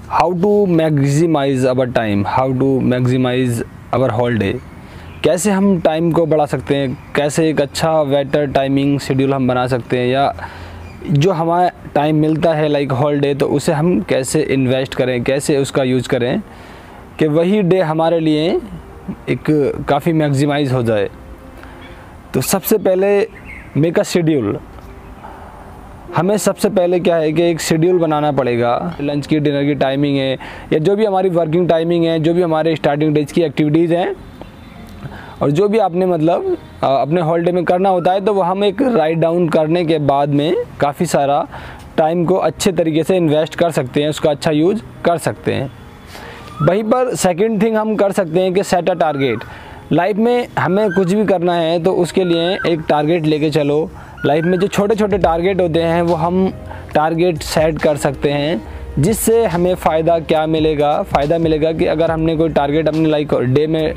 How to maximise our time, how to maximise our holiday. कैसे हम time को बढ़ा सकते हैं, कैसे एक अच्छा बेटर टाइमिंग शेड्यूल हम बना सकते हैं, या जो हमारा टाइम मिलता है लाइक हॉलीडे तो उसे हम कैसे इन्वेस्ट करें, कैसे उसका यूज़ करें कि वही डे हमारे लिए एक काफ़ी मैक्सिमाइज हो जाए। तो सबसे पहले मेक अ शेड्यूल। हमें सबसे पहले क्या है कि एक शेड्यूल बनाना पड़ेगा। लंच की, डिनर की टाइमिंग है, या जो भी हमारी वर्किंग टाइमिंग है, जो भी हमारे स्टार्टिंग डेज की एक्टिविटीज़ हैं, और जो भी आपने मतलब अपने हॉलीडे में करना होता है, तो वो हम एक राइट डाउन करने के बाद में काफ़ी सारा टाइम को अच्छे तरीके से इन्वेस्ट कर सकते हैं, उसका अच्छा यूज़ कर सकते हैं। वहीं पर सेकंड थिंग हम कर सकते हैं कि सेट अ टारगेट। लाइफ में हमें कुछ भी करना है तो उसके लिए एक टारगेट लेके चलो। लाइफ में जो छोटे छोटे टारगेट होते हैं वो हम टारगेट सेट कर सकते हैं, जिससे हमें फ़ायदा क्या मिलेगा। फ़ायदा मिलेगा कि अगर हमने कोई टारगेट अपने लाइक डे में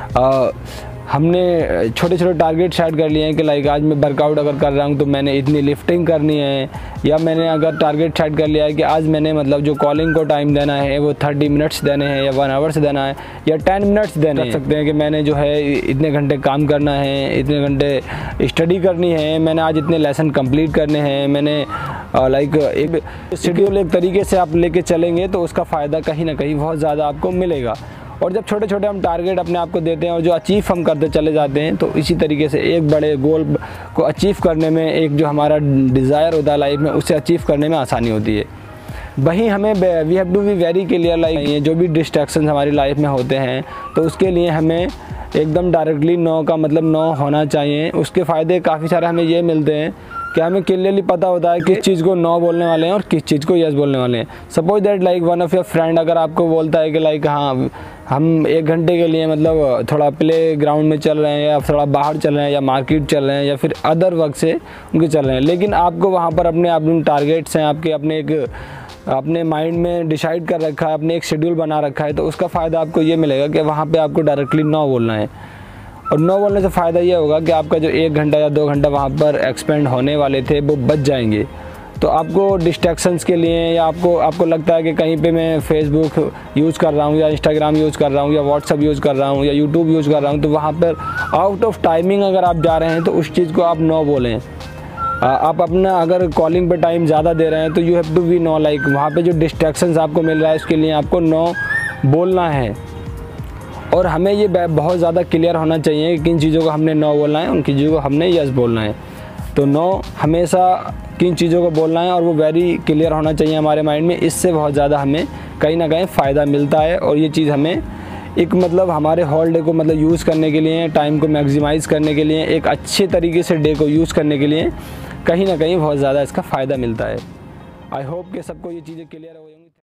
हमने छोटे छोटे टारगेट सेट कर लिए हैं कि लाइक आज मैं वर्कआउट अगर कर रहा हूँ तो मैंने इतनी लिफ्टिंग करनी है, या मैंने अगर टारगेट सेट कर लिया है कि आज मैंने मतलब जो कॉलिंग को टाइम देना है वो 30 मिनट्स देने हैं, या 1 आवर्स देना है, या 10 मिनट्स देने सकते हैं कि मैंने जो है इतने घंटे काम करना है, इतने घंटे स्टडी करनी है, मैंने आज इतने लेसन कंप्लीट करने हैं। मैंने लाइक एक शेड्यूल एक तरीके से आप लेके चलेंगे तो उसका फ़ायदा कहीं ना कहीं बहुत ज़्यादा आपको मिलेगा। और जब छोटे छोटे हम टारगेट अपने आप को देते हैं और जो अचीव हम करते चले जाते हैं, तो इसी तरीके से एक बड़े गोल को अचीव करने में, एक जो हमारा डिज़ायर होता है लाइफ में, उसे अचीव करने में आसानी होती है। वहीं हमें we have to be very clear like ये जो भी डिस्ट्रैक्शन हमारी लाइफ में होते हैं, तो उसके लिए हमें एकदम डायरेक्टली नो का मतलब नो होना चाहिए। उसके फ़ायदे काफ़ी सारे हमें ये मिलते हैं कि हमें क्लियरली पता होता है किस चीज़ को नो बोलने वाले हैं और किस चीज़ को यस बोलने वाले हैं। Suppose that like one of your friend अगर आपको बोलता है कि लाइक हाँ हम 1 घंटे के लिए मतलब थोड़ा प्ले ग्राउंड में चल रहे हैं, या थोड़ा बाहर चल रहे हैं, या मार्केट चल रहे हैं, या फिर अदर वर्क से उनके चल रहे हैं, लेकिन आपको वहाँ पर अपने टारगेट्स हैं, आपके अपने माइंड में डिसाइड कर रखा है, अपने एक शेड्यूल बना रखा है, तो उसका फ़ायदा आपको ये मिलेगा कि वहाँ पे आपको डायरेक्टली नो बोलना है। और नो बोलने से फ़ायदा ये होगा कि आपका जो 1 घंटा या 2 घंटा वहाँ पर एक्सपेंड होने वाले थे वो बच जाएंगे। तो आपको डिस्ट्रैक्शंस के लिए, या आपको लगता है कि कहीं पे मैं फेसबुक यूज़ कर रहा हूँ, या इंस्टाग्राम यूज़ कर रहा हूँ, या व्हाट्सअप यूज़ कर रहा हूँ, या यूट्यूब यूज़ कर रहा हूँ, तो वहाँ पर आउट ऑफ टाइमिंग अगर आप जा रहे हैं तो उस चीज़ को आप नो बोलें। आप अपना अगर कॉलिंग पे टाइम ज़्यादा दे रहे हैं तो you have to be no, like वहाँ पे जो डिस्ट्रैक्शंस आपको मिल रहा है उसके लिए आपको नो बोलना है। और हमें ये बहुत ज़्यादा क्लियर होना चाहिए कि किन चीज़ों को हमने नो बोलना है, उन चीज़ों को हमने यस बोलना है। तो नो हमेशा किन चीज़ों को बोलना है और वो वेरी क्लियर होना चाहिए हमारे माइंड में। इससे बहुत ज़्यादा हमें कहीं ना कहीं फ़ायदा मिलता है, और ये चीज़ हमें एक मतलब हमारे हॉलीडे को मतलब यूज़ करने के लिए, टाइम को मैक्सिमाइज़ करने के लिए, एक अच्छे तरीके से डे को यूज़ करने के लिए कहीं ना कहीं बहुत ज़्यादा इसका फ़ायदा मिलता है। आई होप कि सबको ये चीज़ें क्लियर हो।